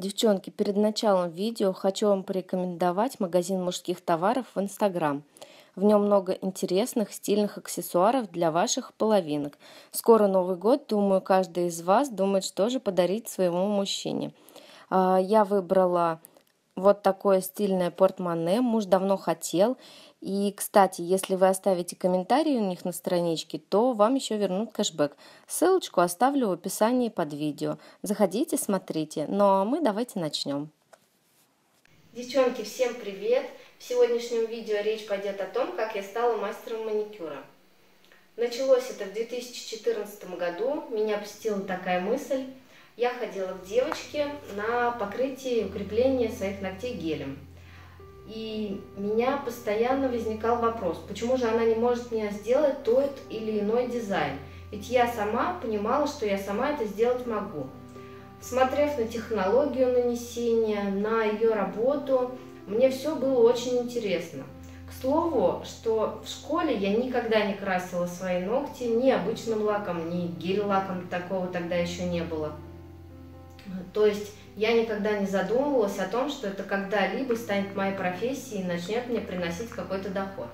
Девчонки, перед началом видео хочу вам порекомендовать магазин мужских товаров в Инстаграм. В нем много интересных, стильных аксессуаров для ваших половинок. Скоро Новый год, думаю, каждый из вас думает, что же подарить своему мужчине. Я выбрала вот такое стильное портмоне, муж давно хотел. И, кстати, если вы оставите комментарий у них на страничке, то вам еще вернут кэшбэк. Ссылочку оставлю в описании под видео. Заходите, смотрите. Ну а мы давайте начнем. Девчонки, всем привет! В сегодняшнем видео речь пойдет о том, как я стала мастером маникюра. Началось это в 2014 году. Меня посетила такая мысль. Я ходила к девочке на покрытие и укрепление своих ногтей гелем. И у меня постоянно возникал вопрос, почему же она не может мне сделать тот или иной дизайн. Ведь я сама понимала, что я сама это сделать могу. Смотрев на технологию нанесения, на ее работу, мне все было очень интересно. К слову, что в школе я никогда не красила свои ногти ни обычным лаком, ни гель-лаком, такого тогда еще не было. То есть я никогда не задумывалась о том, что это когда-либо станет моей профессией и начнет мне приносить какой-то доход.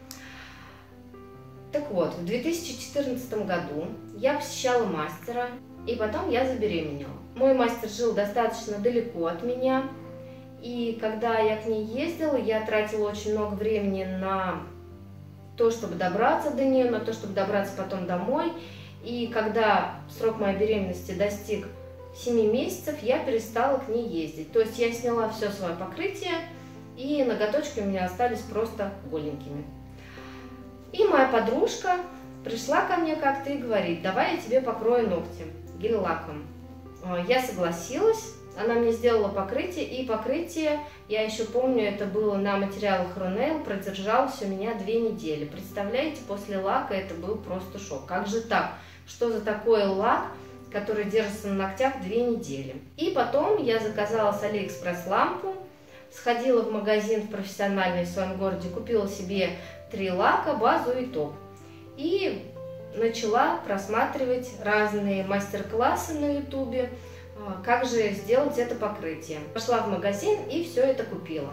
Так вот, в 2014 году я посещала мастера, и потом я забеременела. Мой мастер жил достаточно далеко от меня, и когда я к ней ездила, я тратила очень много времени на то, чтобы добраться до нее, на то, чтобы добраться потом домой. И когда срок моей беременности достиг 7 месяцев, я перестала к ней ездить. То есть я сняла все свое покрытие, и ноготочки у меня остались просто голенькими. И моя подружка пришла ко мне как-то и говорит: давай я тебе покрою ногти гель-лаком. Я согласилась, она мне сделала покрытие, и покрытие, я еще помню, это было на материалах Ронейл, продержалось у меня 2 недели. Представляете, после лака это был просто шок. Как же так? Что за такой лак, который держится на ногтях 2 недели? И потом я заказала с Алиэкспресс лампу, сходила в магазин в профессиональный в своем городе, купила себе 3 лака, базу и топ. И начала просматривать разные мастер-классы на ютубе, как же сделать это покрытие. Пошла в магазин и все это купила.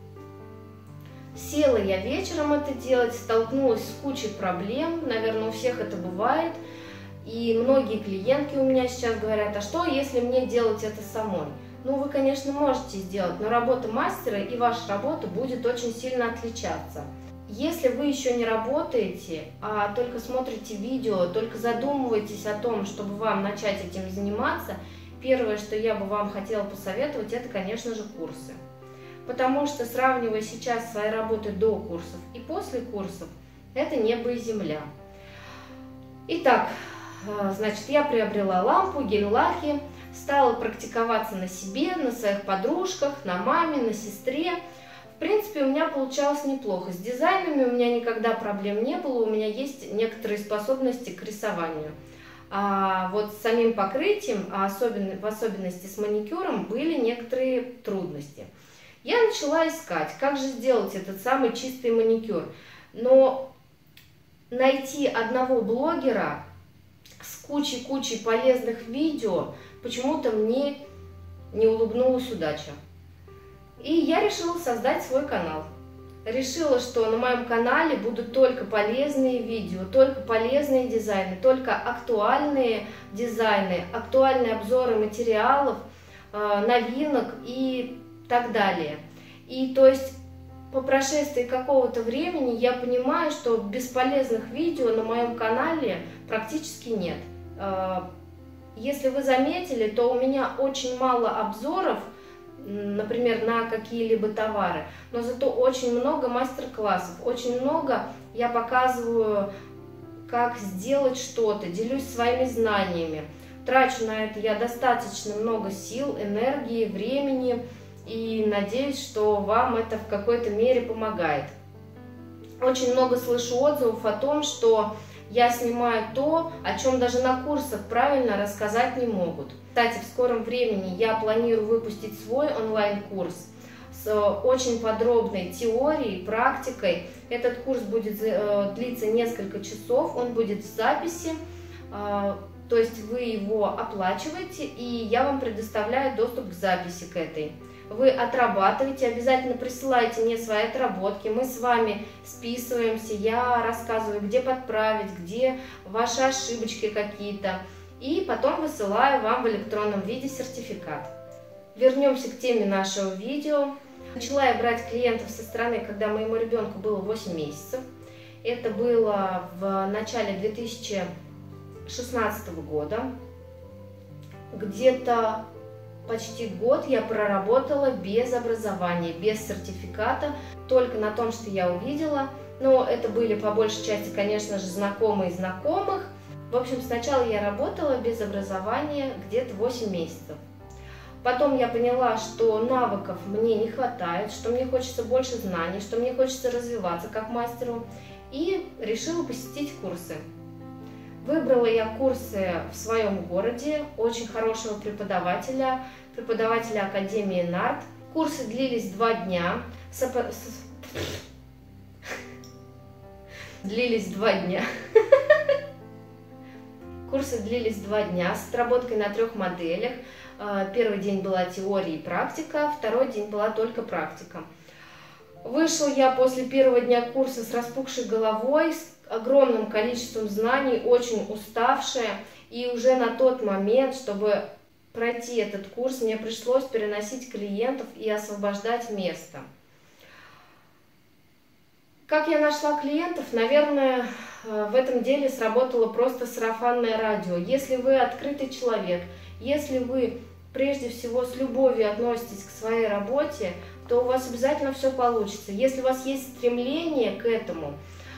Села я вечером это делать, столкнулась с кучей проблем, наверное, у всех это бывает. И многие клиентки у меня сейчас говорят: а что, если мне делать это самой? Ну, вы, конечно, можете сделать, но работа мастера и ваша работа будет очень сильно отличаться. Если вы еще не работаете, а только смотрите видео, только задумываетесь о том, чтобы вам начать этим заниматься, первое, что я бы вам хотела посоветовать, это, конечно же, курсы. Потому что, сравнивая сейчас свои работы до курсов и после курсов, это небо и земля. Итак, значит, я приобрела лампу, гель-лаки, стала практиковаться на себе, на своих подружках, на маме, на сестре. В принципе, у меня получалось неплохо. С дизайнами у меня никогда проблем не было, у меня есть некоторые способности к рисованию. А вот с самим покрытием, в особенности с маникюром, были некоторые трудности. Я начала искать, как же сделать этот самый чистый маникюр. Но найти одного блогера с кучей полезных видео почему-то мне не улыбнулась удача. И я решила создать свой канал. Решила, что на моем канале будут только полезные видео, только полезные дизайны, только актуальные дизайны, актуальные обзоры материалов, новинок и так далее. И то есть по прошествии какого-то времени я понимаю, что бесполезных видео на моем канале практически нет. Если вы заметили, то у меня очень мало обзоров, например, на какие-либо товары, но зато очень много мастер-классов, очень много я показываю, как сделать что-то, делюсь своими знаниями. Трачу на это я достаточно много сил, энергии, времени, и надеюсь, что вам это в какой-то мере помогает. Очень много слышу отзывов о том, что я снимаю то, о чем даже на курсах правильно рассказать не могут. Кстати, в скором времени я планирую выпустить свой онлайн-курс с очень подробной теорией, практикой. Этот курс будет длиться несколько часов, он будет в записи. То есть вы его оплачиваете, и я вам предоставляю доступ к записи к этой. Вы отрабатываете, обязательно присылайте мне свои отработки, мы с вами списываемся, я рассказываю, где подправить, где ваши ошибочки какие-то, и потом высылаю вам в электронном виде сертификат. Вернемся к теме нашего видео. Начала я брать клиентов со стороны, когда моему ребенку было 8 месяцев. Это было в начале 2016 года. Где-то почти год я проработала без образования, без сертификата, только на том, что я увидела. Но это были по большей части, конечно же, знакомые знакомых. В общем, сначала я работала без образования где-то 8 месяцев. Потом я поняла, что навыков мне не хватает, что мне хочется больше знаний, что мне хочется развиваться как мастеру, и решила посетить курсы. Выбрала я курсы в своем городе, очень хорошего преподавателя Академии НАРТ. Курсы длились 2 дня. Курсы длились 2 дня с отработкой на 3 моделях. Первый день была теория и практика, второй день была только практика. Вышла я после первого дня курса с распухшей головой, с огромным количеством знаний, очень уставшая. И уже на тот момент, чтобы пройти этот курс, мне пришлось переносить клиентов и освобождать место. Как я нашла клиентов? Наверное, в этом деле сработало просто сарафанное радио. Если вы открытый человек, если вы прежде всего с любовью относитесь к своей работе, то у вас обязательно все получится. Если у вас есть стремление к этому.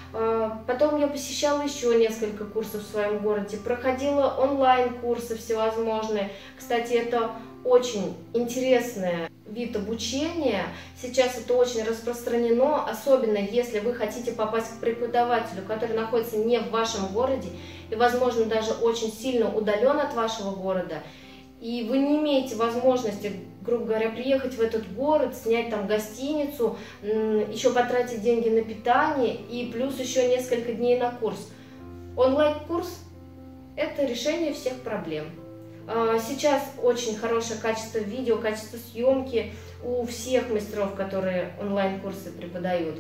Потом я посещала еще несколько курсов в своем городе, проходила онлайн-курсы всевозможные. Кстати, это очень интересный вид обучения. Сейчас это очень распространено, особенно если вы хотите попасть к преподавателю, который находится не в вашем городе и, возможно, даже очень сильно удален от вашего города. И вы не имеете возможности, грубо говоря, приехать в этот город, снять там гостиницу, еще потратить деньги на питание и плюс еще несколько дней на курс. Онлайн-курс – это решение всех проблем. Сейчас очень хорошее качество видео, качество съемки у всех мастеров, которые онлайн-курсы преподают.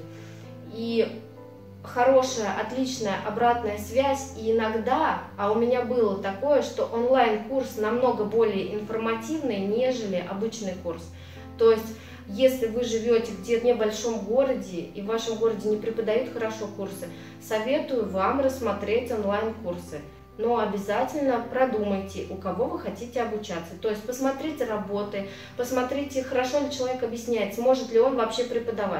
И хорошая, отличная обратная связь, и иногда, а у меня было такое, что онлайн-курс намного более информативный, нежели обычный курс. То есть, если вы живете где-то в небольшом городе, и в вашем городе не преподают хорошо курсы, советую вам рассмотреть онлайн-курсы. Но обязательно продумайте, у кого вы хотите обучаться. То есть, посмотрите работы, посмотрите, хорошо ли человек объясняет, сможет ли он вообще преподавать.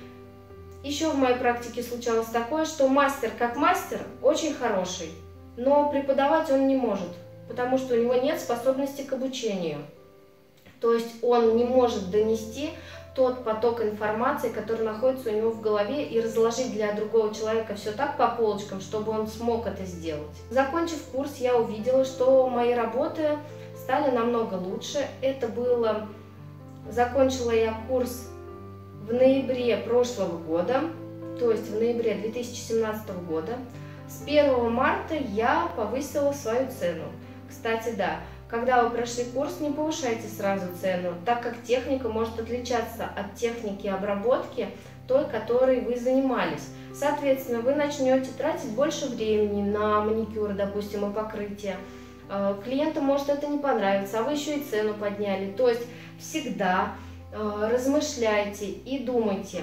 Еще в моей практике случалось такое, что мастер как мастер очень хороший, но преподавать он не может, потому что у него нет способности к обучению. То есть он не может донести тот поток информации, который находится у него в голове, и разложить для другого человека все так по полочкам, чтобы он смог это сделать. Закончив курс, я увидела, что мои работы стали намного лучше. Это было... Закончила я курс в ноябре прошлого года, то есть в ноябре 2017 года. С 1 марта я повысила свою цену. Кстати, да, когда вы прошли курс, не повышайте сразу цену, так как техника может отличаться от техники обработки той, которой вы занимались. Соответственно, вы начнете тратить больше времени на маникюр, допустим, и покрытие. Клиенту может это не понравиться, а вы еще и цену подняли. То есть всегда размышляйте и думайте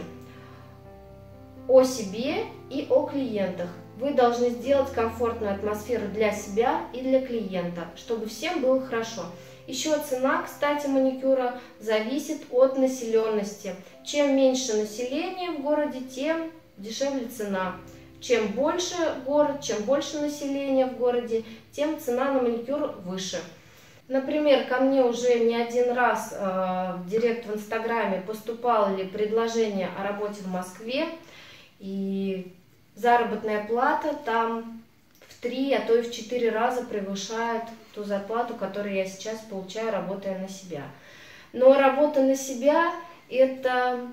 о себе и о клиентах. Вы должны сделать комфортную атмосферу для себя и для клиента, чтобы всем было хорошо. Еще цена, кстати, маникюра зависит от населенности. Чем меньше населения в городе, тем дешевле цена. Чем больше город, чем больше населения в городе, тем цена на маникюр выше. Например, ко мне уже не один раз в директ в Инстаграме поступало ли предложение о работе в Москве, и заработная плата там в 3, а то и в 4 раза превышает ту зарплату, которую я сейчас получаю, работая на себя. Но работа на себя – это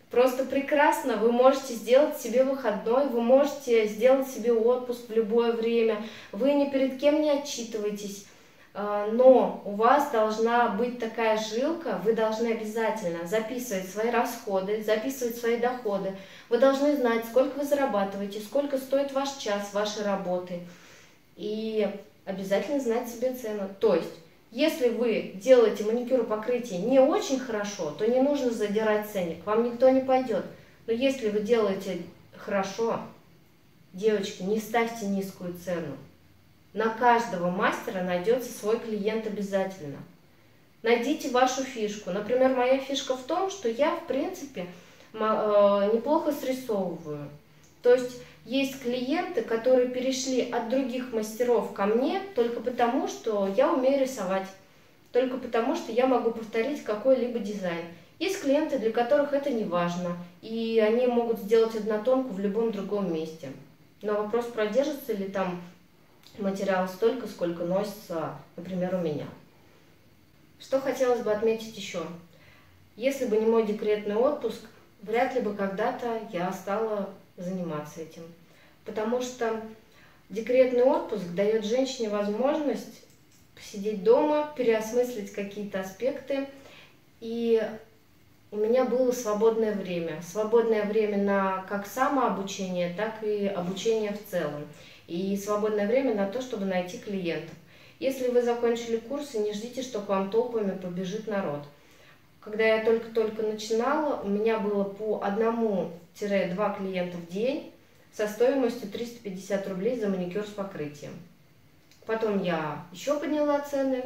Просто прекрасно, вы можете сделать себе выходной, вы можете сделать себе отпуск в любое время, вы ни перед кем не отчитываетесь, но у вас должна быть такая жилка, вы должны обязательно записывать свои расходы, записывать свои доходы, вы должны знать, сколько вы зарабатываете, сколько стоит ваш час вашей работы, и обязательно знать себе цену. То есть, если вы делаете маникюр и покрытие не очень хорошо, то не нужно задирать ценник, вам никто не пойдет. Но если вы делаете хорошо, девочки, не ставьте низкую цену. На каждого мастера найдется свой клиент обязательно. Найдите вашу фишку. Например, моя фишка в том, что я, в принципе, неплохо срисовываю. То есть, есть клиенты, которые перешли от других мастеров ко мне только потому, что я умею рисовать, только потому, что я могу повторить какой-либо дизайн. Есть клиенты, для которых это не важно, и они могут сделать однотонку в любом другом месте. Но вопрос, продержится ли там материал столько, сколько носится, например, у меня. Что хотелось бы отметить еще. Если бы не мой декретный отпуск, вряд ли бы когда-то я стала заниматься этим. Потому что декретный отпуск дает женщине возможность посидеть дома, переосмыслить какие-то аспекты. И у меня было свободное время. Свободное время на как самообучение, так и обучение в целом. И свободное время на то, чтобы найти клиентов. Если вы закончили курсы, не ждите, что к вам толпами побежит народ. Когда я только-только начинала, у меня было по 1-2 клиента в день со стоимостью 350 рублей за маникюр с покрытием. Потом я еще подняла цены.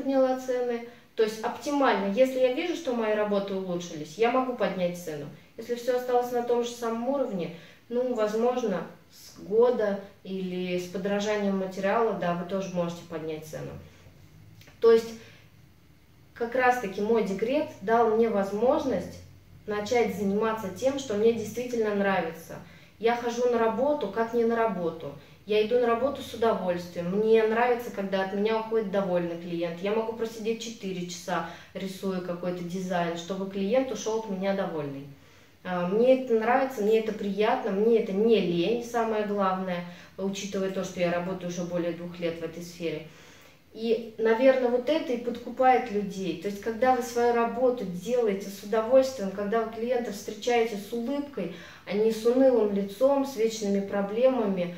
То есть оптимально, если я вижу, что мои работы улучшились, я могу поднять цену. Если все осталось на том же самом уровне, ну, возможно, с года или с подорожанием материала, да, вы тоже можете поднять цену. То есть как раз-таки мой декрет дал мне возможность начать заниматься тем, что мне действительно нравится. Я хожу на работу, как не на работу. Я иду на работу с удовольствием. Мне нравится, когда от меня уходит довольный клиент. Я могу просидеть 4 часа, рисуя какой-то дизайн, чтобы клиент ушел от меня довольный. Мне это нравится, мне это приятно, мне это не лень, самое главное, учитывая то, что я работаю уже более 2 лет в этой сфере. И, наверное, вот это и подкупает людей. То есть, когда вы свою работу делаете с удовольствием, когда вы клиентов встречаете с улыбкой, а не с унылым лицом, с вечными проблемами,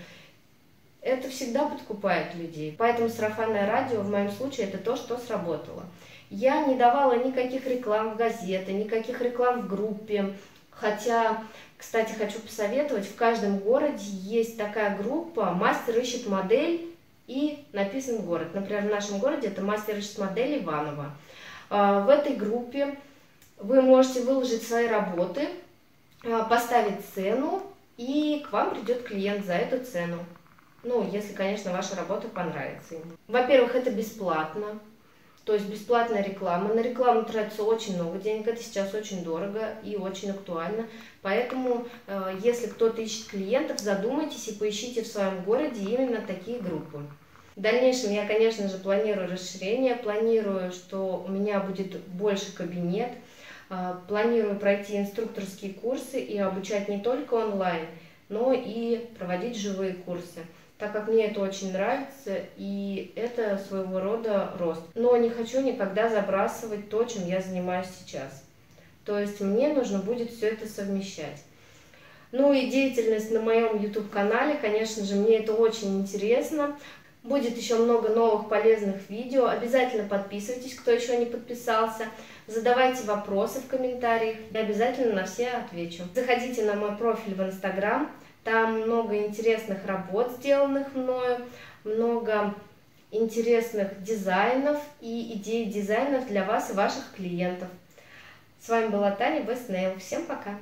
это всегда подкупает людей. Поэтому сарафанное радио в моем случае это то, что сработало. Я не давала никаких реклам в газеты, никаких реклам в группе. Хотя, кстати, хочу посоветовать, в каждом городе есть такая группа «Мастер ищет модель» и написан город. Например, в нашем городе это «Мастер ищет модель» Иваново. В этой группе вы можете выложить свои работы, поставить цену, и к вам придет клиент за эту цену. Ну, если, конечно, ваша работа понравится ему. Во-первых, это бесплатно. То есть бесплатная реклама. На рекламу тратится очень много денег, это сейчас очень дорого и очень актуально. Поэтому, если кто-то ищет клиентов, задумайтесь и поищите в своем городе именно такие группы. В дальнейшем я, конечно же, планирую расширение, планирую, что у меня будет больше кабинет, планирую пройти инструкторские курсы и обучать не только онлайн, но и проводить живые курсы, так как мне это очень нравится, и это своего рода рост. Но не хочу никогда забрасывать то, чем я занимаюсь сейчас. То есть мне нужно будет все это совмещать. Ну и деятельность на моем YouTube-канале, конечно же, мне это очень интересно. Будет еще много новых полезных видео. Обязательно подписывайтесь, кто еще не подписался. Задавайте вопросы в комментариях, я обязательно на все отвечу. Заходите на мой профиль в Instagram. Там много интересных работ, сделанных мною, много интересных дизайнов и идей дизайнов для вас и ваших клиентов. С вами была Таня Best Nail. Всем пока!